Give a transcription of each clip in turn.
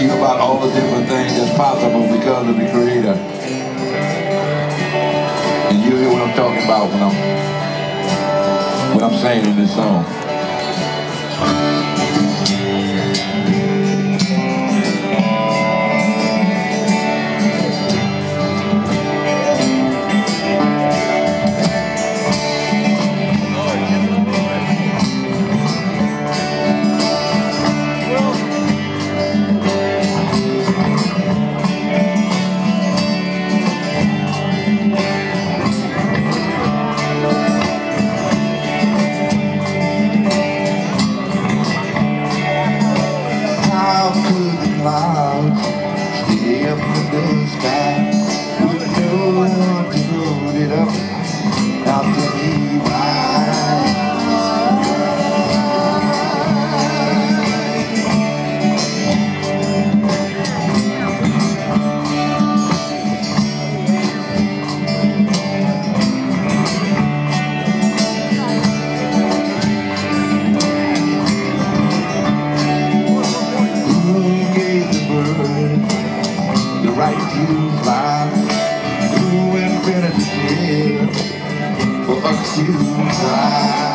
you about all the different things that's possible because of the Creator. And you hear what I'm talking about when I'm saying in this song. Clouds stay up in the sky with no one to hold it up. Now tell me right to fly, who invented the air for us to fly.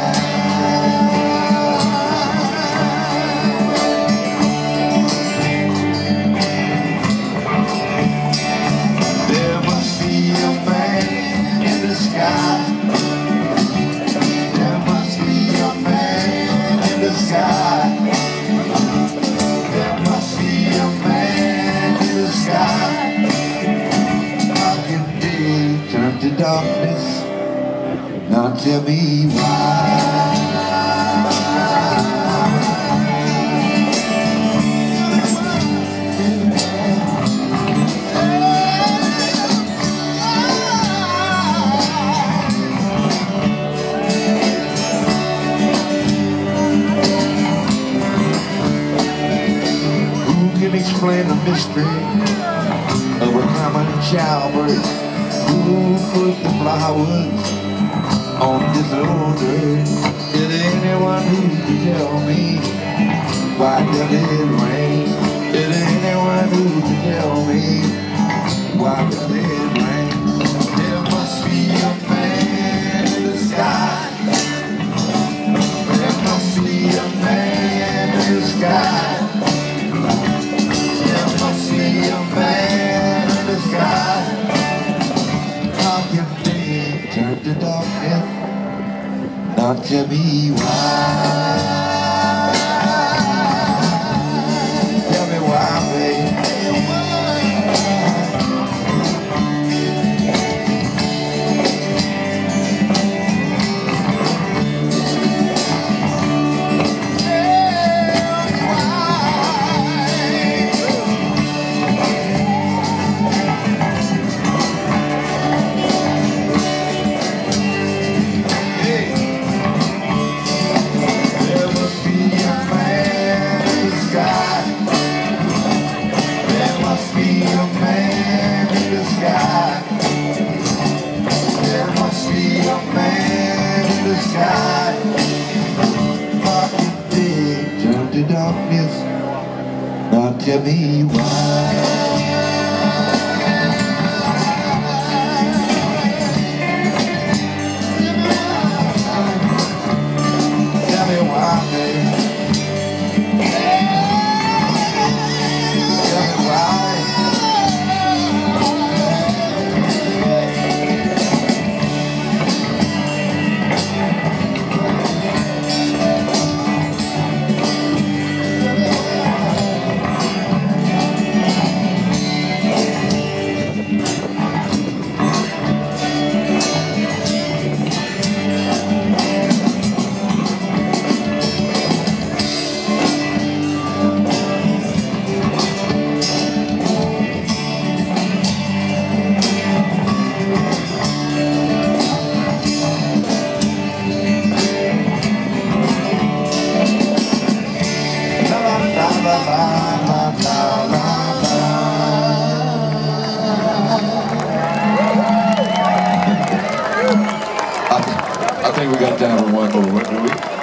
There must be a man in the sky. There must be a man in the sky. There must be a man in the sky. Turn to darkness, now tell me why. Who can explain the mystery of a common shower? Who put the flowers on this old earth? Is there anyone who can tell me why does it rain? Is there anyone who can tell me why does it rain? There must be a man in the sky. There must be a man in the sky. There must be a man in the sky. Turn to darkness, now tell me why. Tell me why, baby. Turn to darkness, now tell me why. I think we got time for one more, do we?